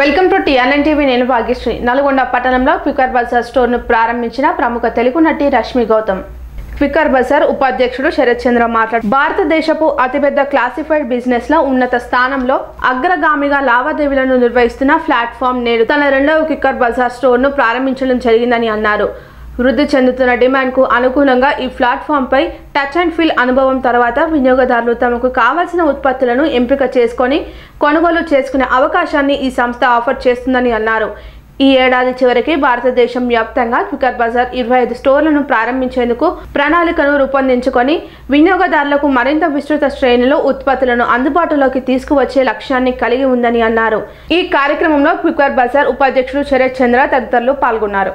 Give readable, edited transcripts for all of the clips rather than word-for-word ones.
Welcome to TNN TV. నేను భాగ్యశ్రీ. నల్గొండ పట్టణంలో Quikr Bazar స్టోర్ను ప్రారంభించిన ప్రముఖ తెలుగు నటి రష్మి గౌతమ్. క్వికర్ బజార్ ఉపాధ్యక్షుడు శరత్ చంద్ర మాట్లాడు, భారతదేశపు అతిపెద్ద క్లాసిఫైడ్ బిజినెస్ లో ఉన్నత స్థానంలో అగ్రగామిగా లావాదేవీలను నిర్వహిస్తున్న ప్లాట్ఫామ్ నేడు తన రెండవ క్వికర్ బజార్ స్టోర్ను ప్రారంభించడం జరిగిందని అన్నారు. వృద్ధి చెందుతున్న డిమాండ్కు అనుగుణంగా ఈ ప్లాట్ఫామ్పై టచ్ అండ్ ఫీల్ అనుభవం తర్వాత వినియోగదారులు తమకు కావాల్సిన ఉత్పత్తులను ఎంపిక చేసుకొని కొనుగోలు చేసుకునే అవకాశాన్ని ఈ సంస్థ ఆఫర్ చేస్తుందని అన్నారు. ఈ ఏడాది చివరికి భారతదేశం వ్యాప్తంగా క్వికర్ బజార్ 25 స్టోర్లను ప్రారంభించేందుకు ప్రణాళికను రూపొందించుకొని వినియోగదారులకు మరింత విస్తృత శ్రేణిలో ఉత్పత్తులను అందుబాటులోకి తీసుకువచ్చే లక్ష్యాన్ని కలిగి ఉందని అన్నారు. ఈ కార్యక్రమంలో క్వికర్ బజార్ ఉపాధ్యక్షుడు శరత్ చంద్ర తదితరులు పాల్గొన్నారు.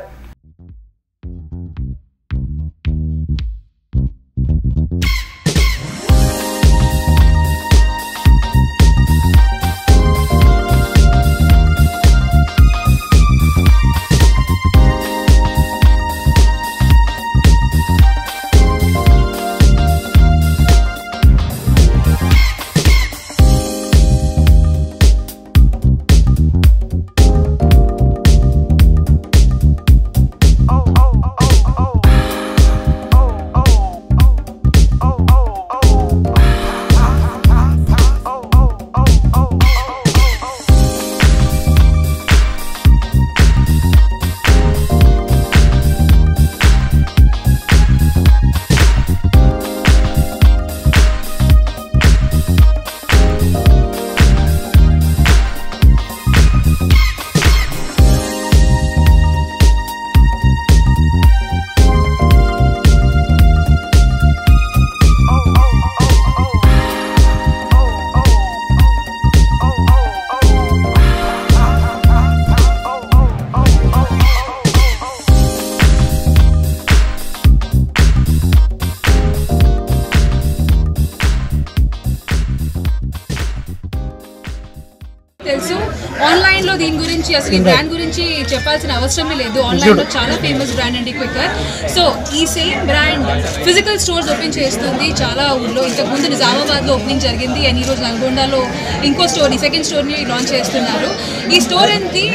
తెలుసు ఆన్లైన్ లో దీని గురించి అసలు ఈ బ్రాండ్ గురించి చెప్పాల్సిన అవసరమే లేదు. ఆన్లైన్ లో చాలా ఫేమస్ బ్రాండ్ అండి క్వికర్. సో ఈ same brand physical stores open చేస్తుంది చాలా ఊళ్ళో. ఇంతకుముందు నిజామాబాద్ లో ఓపెనింగ్ జరిగింది అండ్ ఈరోజు నల్గొండలో ఇంకో స్టోర్, ఈ సెకండ్ స్టోర్ ని లాంచ్ చేస్తున్నారు. ఈ స్టోర్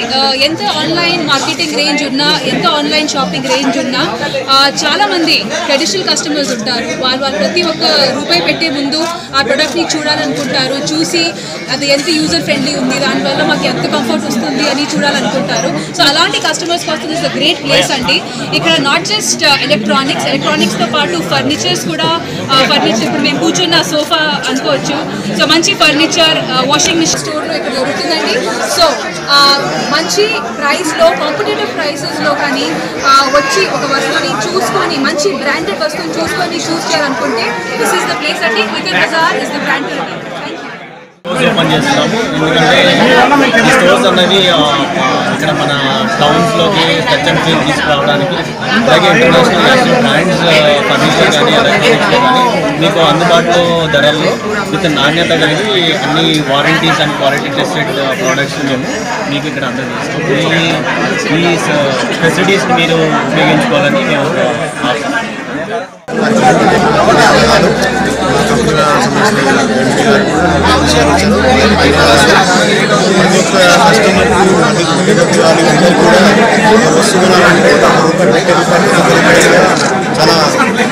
ఎంత ఆన్లైన్ మార్కెటింగ్ రేంజ్ ఉన్నా, ఎంత ఆన్లైన్ షాపింగ్ రేంజ్ ఉన్నా చాలా మంది ట్రెడిషనల్ కస్టమర్స్ ఉంటారు. వాళ్ళు ప్రతి ఒక్క రూపాయి పెట్టే ముందు ఆ ప్రొడక్ట్ ని చూడాలనుకుంటారు. చూసి అది ఎంత యూజర్ ఫ్రెండ్లీ ఉంది, దానివల్ల మాకు ఎంత కంఫర్ట్ వస్తుంది అని చూడాలనుకుంటారు. సో అలాంటి కస్టమర్స్ కోసం ఇస్ అ గ్రేట్ ప్లేస్ అండి. ఇక్కడ నాట్ జస్ట్ ఎలక్ట్రానిక్స్ తో పాటు ఫర్నిచర్స్ కూడా, ఫర్నిచర్ ఇప్పుడు మేము కూర్చున్న సోఫా అనుకోవచ్చు. సో మంచి ఫర్నిచర్, వాషింగ్ మిషన్ స్టోర్లో ఇక్కడ దొరుకుతుందండి. సో మంచి ప్రైస్లో, కాంపిటేటివ్ ప్రైసెస్లో కానీ వచ్చి ఒక వస్తువుని చూసుకొని, మంచి బ్రాండెడ్ వస్తువుని చూసుకొని చూస్ చేయాలనుకుంటే దిస్ ఇస్ ద ప్లేస్ అండి. Quikr Bazaar is the brand. Open చేస్తున్నాము. ఎందుకంటే ఈ స్టోర్స్ అనేవి ఇక్కడ మన టౌన్స్లోకి టచ్ అండ్ ఫీల్ తీసుకురావడానికి, అలాగే ఇంటర్నేషనల్ నేషనల్ బ్రాండ్స్ ఫర్నిచర్ కానీ ఎలక్ట్రానిక్స్లో కానీ మీకు అందుబాటులో ధరల్లో విత్ నాణ్యత కలిగి అన్ని warranties and quality tested products మేము మీకు ఇక్కడ అందజేస్తాం. ఈ ఫెసిలిటీస్ని మీరు ఉపయోగించుకోవాలని మేము చాలా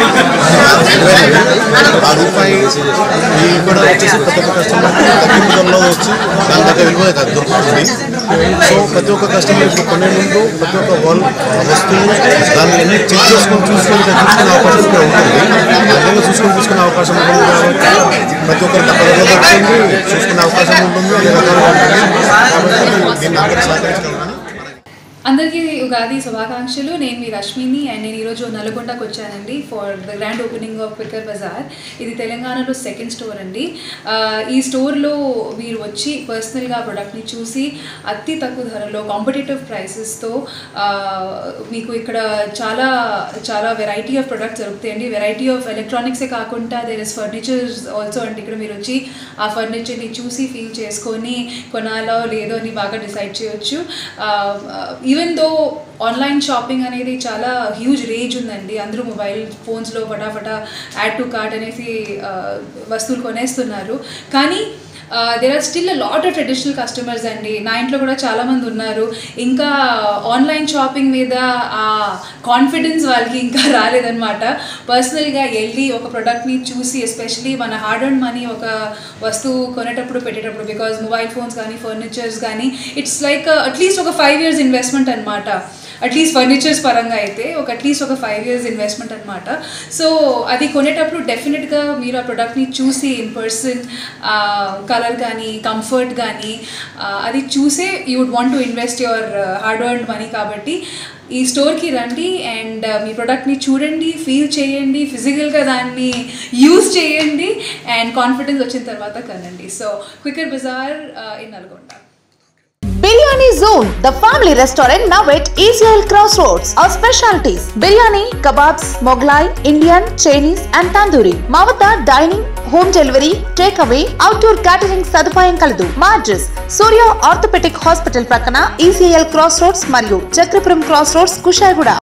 ఆ రూపాయి కూడా వచ్చేసి ప్రతి ఒక్క కస్టమర్ తగ్గింపులో వచ్చి దాని దగ్గర విలువ దొరుకుతుంది. సో ప్రతి ఒక్క కస్టమర్ ఇప్పుడు కొనే ముందు ప్రతి ఒక్క వస్తువుని దాన్ని చెక్ చేసుకొని చూసుకునే అవకాశం కూడా ఉంటుంది. అర్థంగా చూసుకునే అవకాశం ఉంటుంది కాబట్టి ప్రతి ఒక్కరికి తప్పకుండా దొరుకుతుంది, చూసుకునే అవకాశం ఉంటుంది, అన్ని రకాలుగా ఉంటుంది. కాబట్టి దీన్ని అందరూ సహకరించగలరని. అందరికీ ఉగాది శుభాకాంక్షలు. నేను మీ రష్మిని అండ్ నేను ఈరోజు నల్గొండకు వచ్చానండి for the grand opening of Quikr Bazaar. ఇది తెలంగాణలో సెకండ్ స్టోర్ అండి. ఈ స్టోర్లో మీరు వచ్చి పర్సనల్గా ప్రొడక్ట్ని చూసి అతి తక్కువ ధరలో కాంపిటేటివ్ ప్రైసెస్తో మీకు ఇక్కడ చాలా చాలా వెరైటీ ఆఫ్ ప్రొడక్ట్స్ దొరుకుతాయండి. వెరైటీ ఆఫ్ ఎలక్ట్రానిక్సే కాకుండా దేర్ ఇస్ ఫర్నిచర్స్ ఆల్సో అండి. ఇక్కడ మీరు వచ్చి ఆ ఫర్నిచర్ని చూసి ఫీల్ చేసుకొని కొనాలో లేదో అని బాగా డిసైడ్ చేయొచ్చు. ఈవెన్ దో ఆన్లైన్ షాపింగ్ అనేది చాలా హ్యూజ్ రేంజ్ ఉందండి. అందరూ మొబైల్ ఫోన్స్లో ఫటాఫటా యాడ్ టు కార్ట్ అనేసి వస్తువులు కొనేస్తున్నారు. కానీ there are still a lot of traditional customers అండి. నా ఇంట్లో కూడా చాలామంది ఉన్నారు. ఇంకా ఆన్లైన్ షాపింగ్ మీద ఆ కాన్ఫిడెన్స్ వాళ్ళకి ఇంకా రాలేదన్నమాట. పర్సనల్గా వెళ్ళి ఒక ప్రోడక్ట్ని చూసి, ఎస్పెషలీ మన హార్డ్ అండ్ మనీ ఒక వస్తువు కొనేటప్పుడు పెట్టేటప్పుడు, బికాజ్ మొబైల్ ఫోన్స్ కానీ ఫర్నిచర్స్ కానీ ఇట్స్ లైక్ అట్లీస్ట్ ఒక 5 years ఇన్వెస్ట్మెంట్ అనమాట. అట్లీస్ట్ ఫర్నిచర్స్ పరంగా అయితే అట్లీస్ట్ ఒక 5 years ఇన్వెస్ట్మెంట్ అనమాట. సో అది కొనేటప్పుడు డెఫినెట్గా మీరు ఆ ప్రోడక్ట్ని చూసి ఇన్ పర్సన్ కలర్ కానీ కంఫర్ట్ కానీ అది చూసే you would want to invest your hard earned money. కాబట్టి ఈ స్టోర్కి రండి అండ్ మీ ప్రోడక్ట్ని చూడండి, ఫీల్ చేయండి, ఫిజికల్గా దాన్ని యూజ్ చేయండి అండ్ కాన్ఫిడెన్స్ వచ్చిన తర్వాత కనండి. So Quikr Bazaar in Nalgonda. Biryani Zone, the family restaurant now at ECL Crossroads. Our specialties: biryani, kebabs, Mughlai, Indian, Chinese and Tandoori. Mavata dining, home delivery, takeaway, outdoor catering sadupayam kaladu. Ma address: Surya Orthopedic Hospital prakana ECL Crossroads మరియు Chakrapuram Crossroads, Kusharguda.